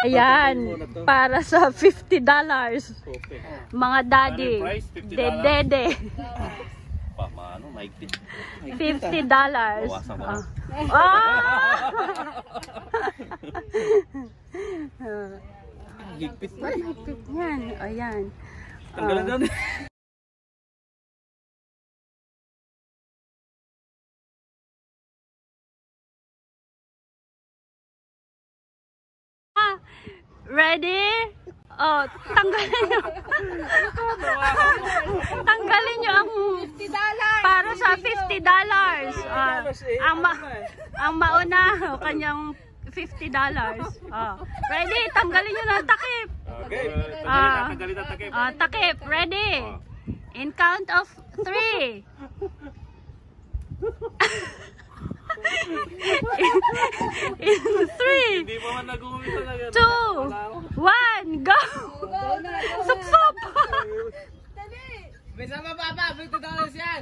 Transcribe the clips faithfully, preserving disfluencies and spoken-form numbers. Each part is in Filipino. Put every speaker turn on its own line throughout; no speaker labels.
Ayan, para sa fifty dollars. Mga daddy, dedede.
Paano, maigpit.
fifty dollars.
Higpit pa.
Higpit yan. Ayan.
Tanggalan doon.
Ready? Oh, tanggalin nyo. Tanggalin nyo ang fifty dollars para sa fifty dollars. Uh, ang, ma ang mauna, oh, kanyang fifty dollars. Oh. Ready? Tanggalin nyo ng takip.
Okay.
Uh,
Tanggalin na takip.
Uh, takip. Ready? In count of three. in, in three, two, one, go! Sup-sup!
Bisa mo papa, fifty dollars yan!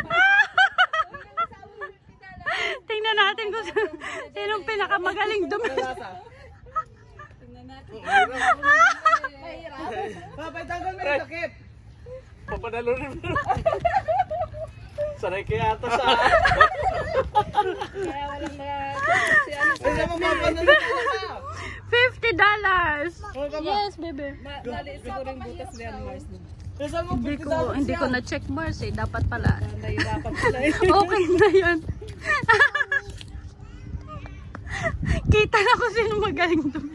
Tingnan natin kung sinong pinakamagaling dumili.
Tingnan natin. Papa, tanggal mo yung takip!
Papadalo rin. Sanay kaya ata sa...
Kaya walang si ano sa... Bisa mo papa,
fifty dollars! Yes, baby.
Dali, siguro yung butas na yan, Mars.
Hindi ko, hindi ko na-check Mars eh. Dapat pala.
Nahirapan pala eh.
Okay na yun. Kita na ko sino magaling dumili.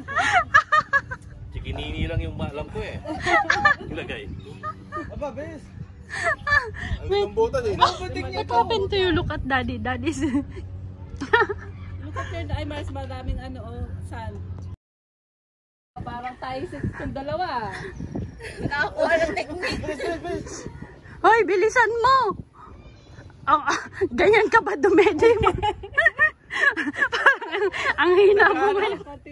Chikinini lang yung alam ko eh. Ilagay.
Aba, bes.
Wait, what happened to you? Look at daddy. Daddy's...
Look at your... Ay, Mars, maraming ano, oh, sand. Parang tayo sa itong dalawa. Nakakuha ng technique.
Hoy, bilisan mo! Ang, ah, ganyan ka ba dumede mo? Parang ang hina mo man.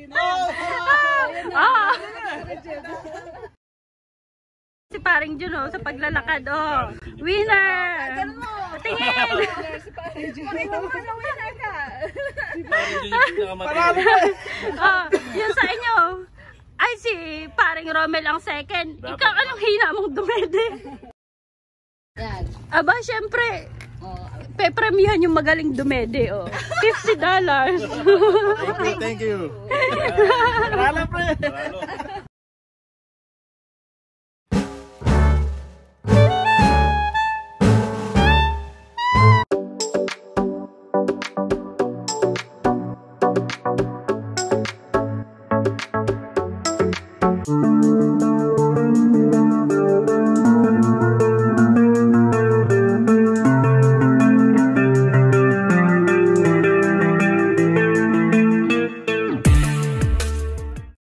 Ah! Si paring Juno sa paglalakad, oh. Winner! Tingin!
Si paring Juno. Winner ka!
Oh, yun sa inyo. Ay, si paring Romel ang second. Ikaw, anong hina mong dumede?
Yan.
Aba, syempre,
Oh.
pe-premihan yung magaling dumede, oh. fifty dollars.
Thank you, thank you.
Paralo, pre.